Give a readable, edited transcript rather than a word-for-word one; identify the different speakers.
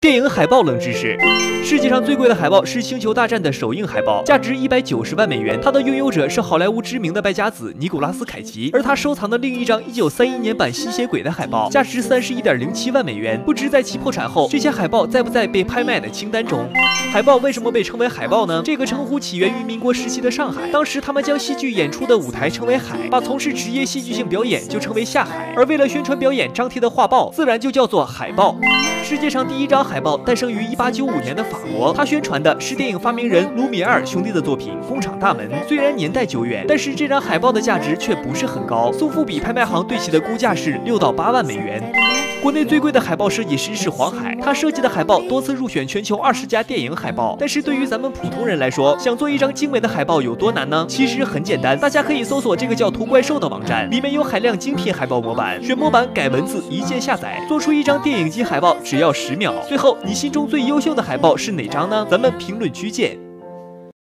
Speaker 1: 电影海报冷知识：世界上最贵的海报是《星球大战》的首映海报，价值190万美元。它的拥有者是好莱坞知名的败家子尼古拉斯凯奇，而他收藏的另一张1931年版吸血鬼的海报，价值31.07万美元。不知在其破产后，这些海报在不在被拍卖的清单中？海报为什么被称为海报呢？这个称呼起源于民国时期的上海，当时他们将戏剧演出的舞台称为海，把从事职业戏剧性表演就称为下海，而为了宣传表演张贴的画报，自然就叫做海报。世界上第一张海报诞生于1895年的法国，它宣传的是电影发明人卢米埃尔兄弟的作品《工厂大门》。虽然年代久远，但是这张海报的价值却不是很高，苏富比拍卖行对其的估价是6到8万美元。国内最贵的海报设计师是黄海，他设计的海报多次入选全球20家电影海报。但是对于咱们普通人来说，想做一张精美的海报有多难呢？其实很简单，大家可以搜索这个叫图怪兽的网站，里面有海量精品海报模板，选模板改文字，一键下载，做出一张电影级海报只要10秒。最后，你心中最优秀的海报是哪张呢？咱们评论区见。